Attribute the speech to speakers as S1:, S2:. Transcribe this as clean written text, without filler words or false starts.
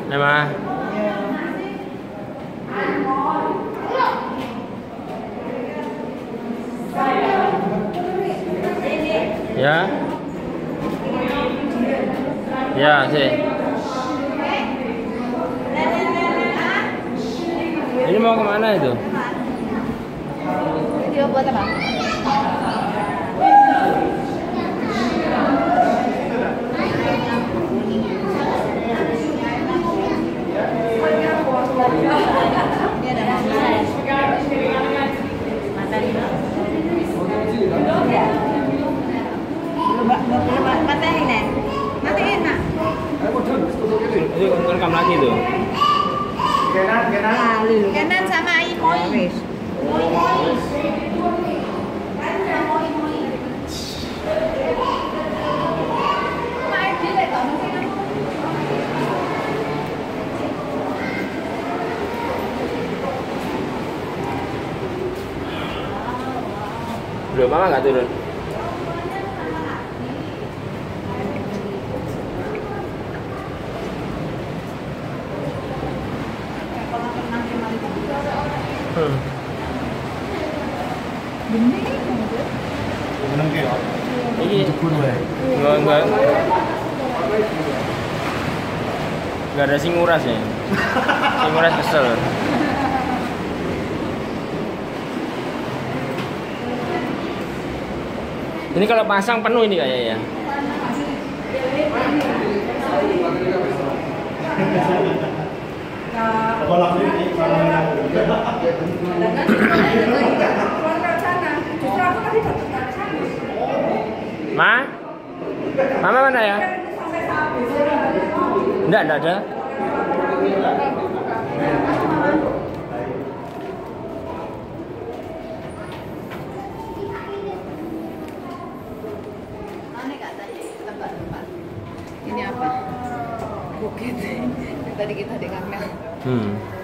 S1: Nama? Ya. Ya, sih. Ini mau kemana itu?
S2: Video buat apa? Ini ada matain nih, matiin nak.
S1: Itu rekam lagi tuh.
S2: Kenan sama Imoi.
S1: Belum, mama nggak turun. Enggak ada singuras ya. Singuras kesel. Ini kalau pasang penuh ini kayaknya ya. Ma? Mama mana ya? Enggak ada.
S2: Ini apa? Bukit. Tadi kita di kamera.